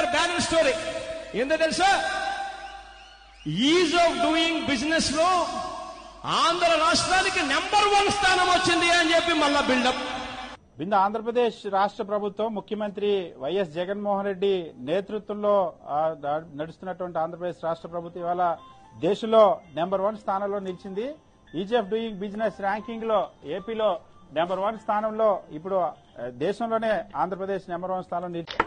Balance story ఏందో తెలుసా? Is of doing business లో ఆంధ్ర రాష్ట్రానికి నంబర్ 1 స్థానం వచ్చింది అని చెప్పి మళ్ళా బిల్డప్. ఆంధ్రప్రదేశ్ రాష్ట్ర ప్రభుత్వం ముఖ్యమంత్రి వైఎస్ జగన్మోహన్ రెడ్డి నేతృత్వంలో నడుస్తున్నటువంటి ఆంధ్రప్రదేశ్ రాష్ట్ర ప్రభుత్వం ఇవాళ దేశంలో నెంబర్ 1 స్థానంలో నిలిచింది. Ease of doing business ranking లో ఏపీలో నెంబర్ 1 స్థానంలో, ఇప్పుడు దేశంలోనే ఆంధ్రప్రదేశ్ నెంబర్ 1 స్థానం నిలిచింది.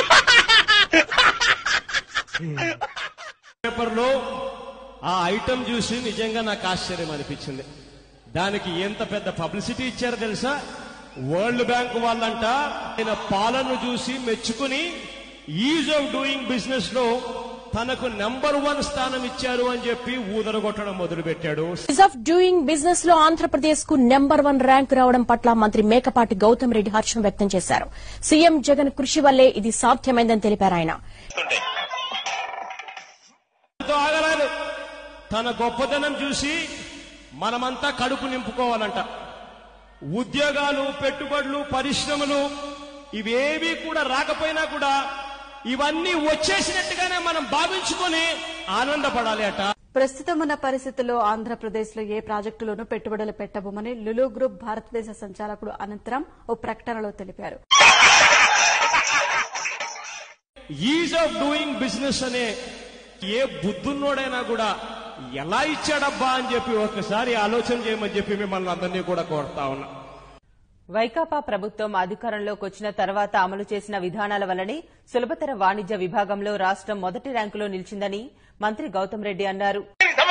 పేపర్లో ఆ ఐటమ్ చూసి నిజంగా నాకు ఆశ్చర్యం అనిపించింది. దానికి ఎంత పెద్ద పబ్లిసిటీ ఇచ్చారో తెలుసా? వరల్డ్ బ్యాంక్ వాళ్ళంట ఆయన పాలన చూసి మెచ్చుకుని ఈజ్ ఆఫ్ డూయింగ్ బిజినెస్ లో తనకు నెంబర్ 1 స్థానం ఇచ్చారు అని చెప్పి ఊదరగొట్టడం మొదలుపెట్టాడు. ఈజ్ ఆఫ్ డూయింగ్ బిజినెస్ లో ఆంధ్రప్రదేశ్ కు నెంబర్ 1 ర్యాంకు రావడం పట్ల మంత్రి మేకపాటి గౌతమ్ రెడ్డి హర్షం వ్యక్తం చేశారు. సీఎం జగన్ కృషి వల్లే ఇది సాధ్యమైందని తెలిపారు ఆయన. ఆగరాదు, తన గొప్పతనం చూసి మనమంతా కడుపు నింపుకోవాలంట. ఉద్యోగాలు, పెట్టుబడులు, పరిశ్రమలు ఇవేవీ కూడా రాకపోయినా కూడా ఇవన్నీ వచ్చేసినట్టుగానే మనం భావించుకొని ఆనందపడాలి అట. ప్రస్తుతం ఉన్న పరిస్థితుల్లో ఆంధ్రప్రదేశ్ లో ఏ ప్రాజెక్టులోనూ పెట్టుబడులు పెట్టబోమని లులు గ్రూప్ భారతదేశ సంచాలకుడు అనంతరం ఓ ప్రకటనలో తెలిపారు. ఈజ్ ఆఫ్ డూయింగ్ బిజినెస్ అనే ఏ బుద్ధున్నోడైనా కూడా ఎలా ఇచ్చాడబ్బా అని చెప్పి ఒకసారి ఆలోచన చేయమని చెప్పి మిమ్మల్ని అందరినీ కూడా కోరుతా ఉన్నా. వైకాపా ప్రభుత్వం అధికారంలోకి వచ్చిన తర్వాత అమలు చేసిన విధానాల వల్లనే సులభతర వాణిజ్య విభాగంలో రాష్ట్రం మొదటి ర్యాంకులో నిలిచిందని మంత్రి గౌతమ్ రెడ్డి అన్నారు.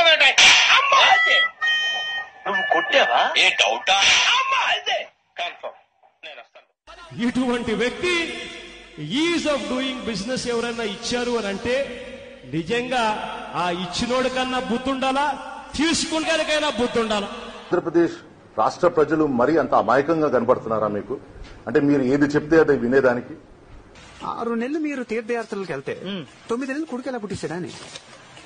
ఇటువంటి వ్యక్తి ఈజ్ ఆఫ్ డూయింగ్ బిజినెస్ ఎవరైనా ఇచ్చారు అని అంటే నిజంగా ఆ ఇచ్చినోడి కన్నా బుద్ధుండాలా, తీసుకుంటానికైనా బుద్ధుండాలా. ఆంధ్రప్రదేశ్ రాష్ట్ర ప్రజలు మరీ అంత అమాయకంగా కనబడుతున్నారా మీకు? అంటే మీరు ఏది చెప్తే అది వినేదానికి. 6 నెలలు మీరు తీర్థయాత్రలకు వెళ్తే 9 నెలలు కొడుకు ఎలా పుట్టిస్తాడని